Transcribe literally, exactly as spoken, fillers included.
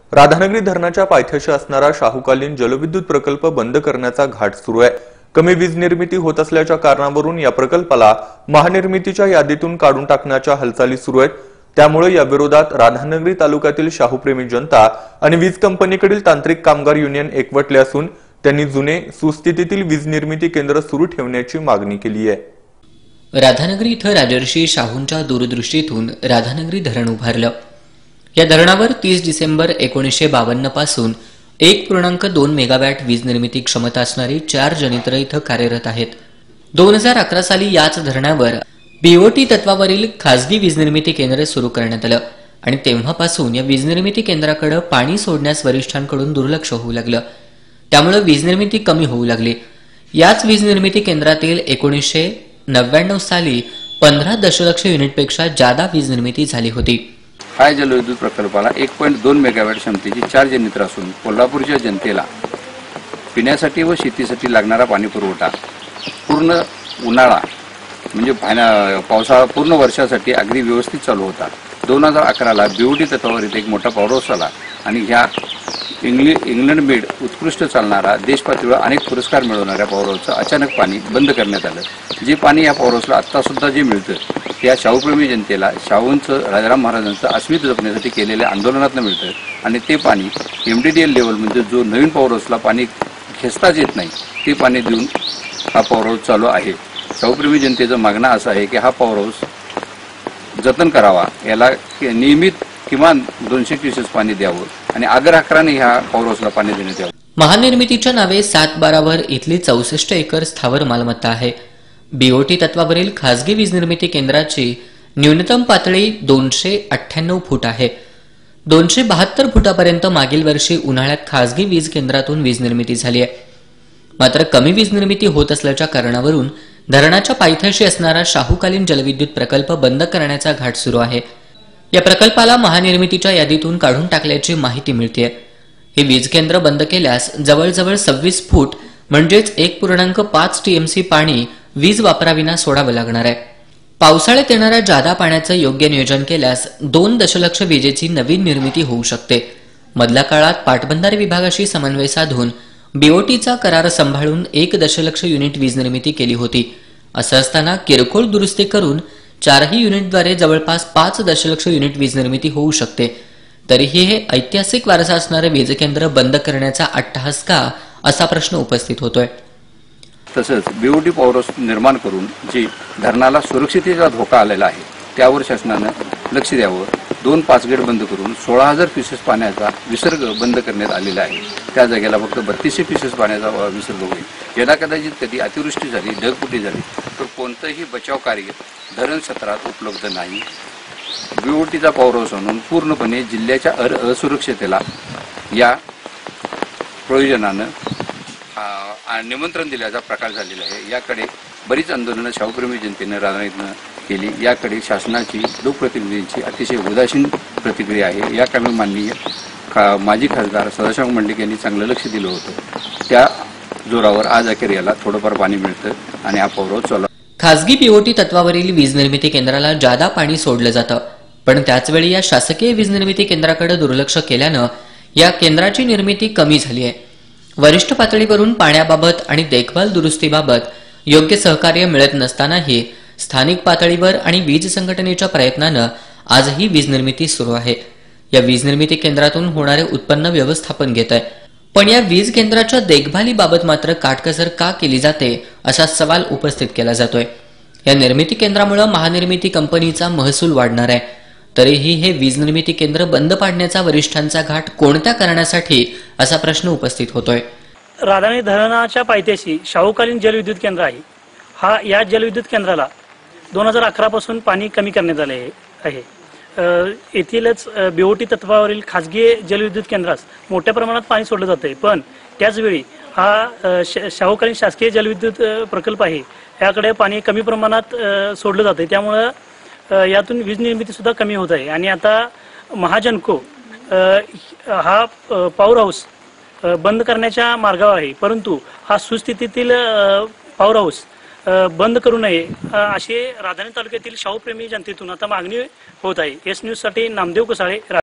राधानगरी धरणाच्या पायथ्याशी असणारा शाहूकालीन जलविद्युत प्रकल्प बंद करण्याचा घाट सुरू आहे। कमी वीज निर्मिती होत असल्याच्या कारणावरून या प्रकल्पाला महानिर्मितीच्या यादीतून काढून टाकण्याच्या हालचाली सुरू आहेत। त्यामुळे या विरोधात राधानगरी तालुक्यातील शाहूप्रेमी जनता आणि वीज कंपनीकडील तांत्रिक कामगार युनियन एकवटले असून त्यांनी जुने सुस्थितीतील वीज निर्मिती केंद्र सुरू ठेवण्याची मागणी केली आहे। राधानगरी इथं राजर्षी शाहूंच्या दूरदृष्टीतून राधानगरी धरण उभारलं। या धरणावर तीस डिसेंबर एकोणीसशे बावन्न पासून एक पूर्णांक दोन मेगावॅट वीज निर्मिती क्षमता असणारी चार जनरेटर इथं कार्यरत आहेत। दोन हजार अकरा साली याच धरणावर बीओटी तत्वावरील खासगी वीज निर्मिती केंद्र सुरू करण्यात आलं आणि तेव्हापासून या वीज निर्मिती केंद्राकडे पाणी सोडण्यास वरिष्ठांकडून दुर्लक्ष होऊ लागलं। त्यामुळे वीज निर्मिती कमी होऊ लागली। याच वीज निर्मिती केंद्रातील एकोणीसशे नव्याण्णव साली पंधरा दशलक्ष युनिटपेक्षा जादा वीज निर्मिती झाली होती। हा जलविद्युत प्रकल्पाला एक पॉईंट दोन मेगावॅट क्षमतेची चार जनरेटर असून कोल्हापूरच्या जनतेला पिण्यासाठी व शेतीसाठी लागणारा पाणी पुरवठा पूर्ण उन्हाळा म्हणजे पावसाळा पूर्ण वर्षासाठी अगदी व्यवस्थित चालू होता। दोन हजार अकराला बीओटी तत्वावर एक मोठा पॉवर हाऊस आला आणि ह्या इंग्लि इंग्लंड मेड उत्कृष्ट चालणारा देश पातळीवर अनेक पुरस्कार मिळवणाऱ्या पॉवर हाऊसचं अचानक पाणी बंद करण्यात आलं। जे पाणी या पॉवर हाऊसला आत्ता सुद्धा जे मिळतं त्या शाहूप्रेमी जनतेला शाहूंचं राजाराम महाराजांचं अस्मिता जपण्यासाठी केलेल्या आंदोलनातून मिळतं आणि ते पाणी एमडीडीएल लेवल म्हणजे जो नवीन पॉवर हाऊसला पाणी खेचताच येत नाही ते पाणी देऊन हा पॉवर हाऊस चालू आहे। शाहूप्रेमी जनतेचं मागणं असं आहे की हा पॉवर हाऊस जतन करावा, याला नियमित किमान दोनशे क्युसेस पाणी द्यावं आणि आग्रहाने ह्या पॉवर हाऊसला पाणी देण्यात यावं। महानिर्मितीच्या नावे सात बारावर इथली चौसष्ट एकर स्थावर मालमत्ता आहे। बीओटी तत्वावरील खासगी वीज निर्मिती केंद्राची न्यूनतम पातळी दोनशे अठ्ठ्याण्णव फूट आहे। दोनशे बहात्तर फुटापर्यंत मागील वर्षी उन्हाळ्यात खासगी वीज केंद्रातून वीज निर्मिती झाली आहे। मात्र कमी वीज निर्मिती होत असल्याच्या कारणावरून धरणाच्या पायथ्याशी असणारा शाहूकालीन जलविद्युत प्रकल्प बंद करण्याचा घाट सुरू आहे। या प्रकल्पाला महानिर्मितीच्या यादीतून काढून टाकल्याची माहिती मिळते। हे वीज केंद्र बंद केल्यास जवळजवळ सव्वीस फूट म्हणजेच एक पूर्णांक पाच टीएमसी पाणी वीज वापराविना सोडावं लागणार आहे। पावसाळ्यात येणाऱ्या जादा पाण्याचं योग्य नियोजन केल्यास दोन दशलक्ष विजेची नवीन निर्मिती होऊ शकते। मधल्या काळात पाटबंधारे विभागाशी समन्वय साधून बीओटीचा करार सांभाळून एक दशलक्ष युनिट वीज निर्मिती केली होती। असं असताना किरकोळ दुरुस्ती करून चारही युनिटद्वारे जवळपास पाच दशलक्ष युनिट वीज निर्मिती होऊ शकते। तरीही हे ऐतिहासिक वारसा असणारे वीज केंद्र बंद करण्याचा अट्टहास का असा प्रश्न उपस्थित होतोय। तसंच बीओटी पॉवर हाऊस निर्माण करून जे धरणाला सुरक्षिततेचा धोका आलेला आहे त्यावर शासनानं लक्ष द्यावं। दोन पाच गेट बंद करून सोळा हजार क्युसेस पाण्याचा विसर्ग बंद करण्यात आलेला आहे। त्या जागेला फक्त बत्तीसशे क्युसेस पाण्याचा विसर्ग होईल। यदा कदाचित कधी अतिवृष्टी झाली, ढगफुटी झाली तर कोणतंही बचाव कार्य धरण क्षेत्रात उपलब्ध नाही। बीओटीचा पॉवर हाऊस म्हणून पूर्णपणे जिल्ह्याच्या असुरक्षतेला या प्रयोजनानं निमंत्रण दिल्याचा प्रकार झालेला आहे। याकडे बरीच आंदोलनं शाहूप्रेमी जनतेने राजधानीतनं केली। याकडे शासनाची लोकप्रतिनिधींची अतिशय उदासीन प्रतिक्रिया आहे। या कामी माननीय खा माजी खासदार सदाशिव मंडलिक यांनी चांगलं लक्ष दिलं होतं। त्या जोरावर आज अखेर याला थोडंफार पाणी मिळतं आणि हा पॉवर हाऊस चालू। खासगी बीओटी तत्वावरील वीज निर्मिती केंद्राला जादा पाणी सोडलं जातं, पण त्याचवेळी या शासकीय वीज निर्मिती केंद्राकडे दुर्लक्ष केल्यानं या केंद्राची निर्मिती कमी झाली आहे। वरिष्ठ पातळीवरून पाण्याबाबत आणि देखभाल दुरुस्तीबाबत योग्य सहकार्य मिळत नसतानाही स्थानिक पातळीवर आणि वीज संघटनेच्या प्रयत्नानं आजही वीज निर्मिती सुरू आहे। या वीज निर्मिती केंद्रातून होणारे उत्पन्न व्यवस्थापन घेत आहे, पण या वीज केंद्राच्या देखभालीबाबत मात्र काटकसर का केली जाते असा सवाल उपस्थित केला जातोय। या निर्मिती केंद्रामुळे महानिर्मिती कंपनीचा महसूल वाढणार आहे, तरीही हे वीज निर्मिती केंद्र बंद पाडण्याचा वरिष्ठांचा घाट कोणत्या कारणासाठी असा प्रश्न उपस्थित होतोय। राधानगरी धरणाच्या पायथ्याशी शाहूकालीन जलविद्युत केंद्र आहे। हा या जलविद्युत केंद्राला दोन हजार अकरा पासून पाणी कमी करण्यात आले आहे। येथीलच बीओटी तत्वावरील खासगी जलविद्युत केंद्रास मोठ्या प्रमाणात पाणी सोडलं जाते, पण त्याचवेळी हा शाहूकालीन शासकीय जलविद्युत प्रकल्प आहे याकडे पाणी कमी प्रमाणात सोडलं जाते। त्यामुळे यातून वीज निर्मिती सुद्धा कमी होत आहे आणि आता महाजनको हा पॉवर हाऊस बंद करण्याच्या मार्गावर आहे, परंतु हा सुस्थितीतील पॉवर हाऊस बंद करू नये अशी राधानगरी तालुक्यातील शाहूप्रेमी जनतेतून आता मागणी होत आहे। एस न्यूज साठी नामदेव कुसाळे।